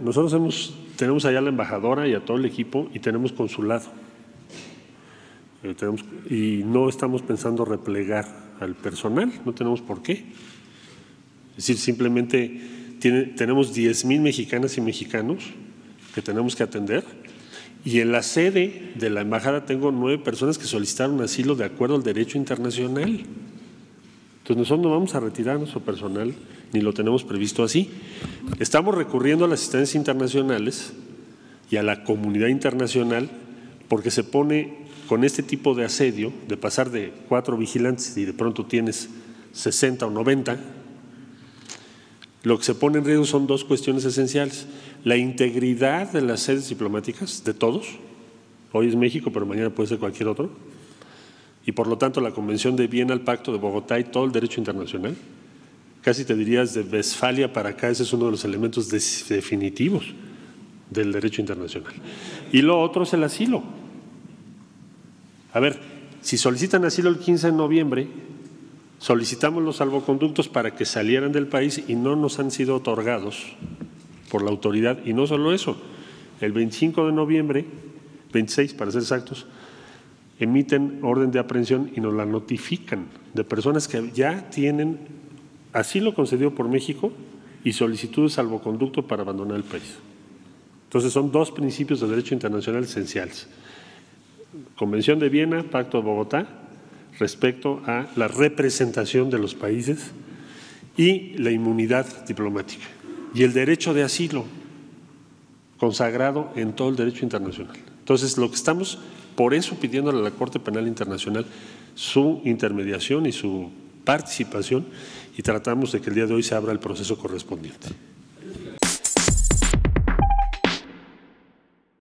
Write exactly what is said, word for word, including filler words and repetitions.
nosotros hemos, tenemos allá a la embajadora y a todo el equipo y tenemos consulado. Eh, tenemos, y no estamos pensando replegar al personal, no tenemos por qué. Es decir, simplemente tiene, tenemos diez mil mexicanas y mexicanos que tenemos que atender y en la sede de la embajada tengo nueve personas que solicitaron asilo de acuerdo al derecho internacional. Entonces nosotros no vamos a retirar nuestro personal ni lo tenemos previsto así. Estamos recurriendo a las instancias internacionales y a la comunidad internacional porque se pone con este tipo de asedio, de pasar de cuatro vigilantes y de pronto tienes sesenta o noventa, lo que se pone en riesgo son dos cuestiones esenciales. La integridad de las sedes diplomáticas, de todos, hoy es México, pero mañana puede ser cualquier otro, y por lo tanto la Convención de Viena, el Pacto de Bogotá y todo el derecho internacional, casi te dirías de Westfalia para acá, ese es uno de los elementos definitivos del derecho internacional. Y lo otro es el asilo. A ver, si solicitan asilo el quince de noviembre, solicitamos los salvoconductos para que salieran del país y no nos han sido otorgados por la autoridad. Y no solo eso, el veinticinco de noviembre, veintiséis para ser exactos, emiten orden de aprehensión y nos la notifican de personas que ya tienen asilo concedido por México y solicitud de salvoconducto para abandonar el país. Entonces son dos principios de derecho internacional esenciales. Convención de Viena, Pacto de Bogotá, respecto a la representación de los países y la inmunidad diplomática y el derecho de asilo consagrado en todo el derecho internacional. Entonces, lo que estamos por eso pidiéndole a la Corte Penal Internacional su intermediación y su participación y tratamos de que el día de hoy se abra el proceso correspondiente.